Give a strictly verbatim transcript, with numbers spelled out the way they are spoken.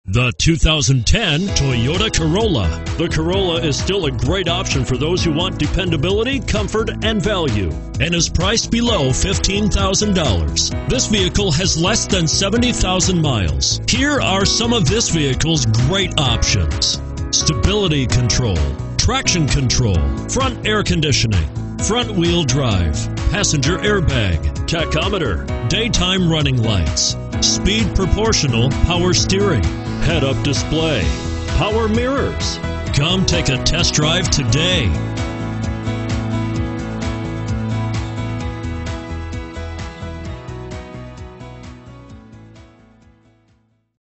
The two thousand ten Toyota Corolla. The Corolla is still a great option for those who want dependability, comfort, and value, and is priced below fifteen thousand dollars. This vehicle has less than seventy thousand miles. Here are some of this vehicle's great options: stability control, traction control, front air conditioning, front wheel drive, passenger airbag, tachometer, daytime running lights, speed proportional power steering, head-up display, power mirrors. Come take a test drive today.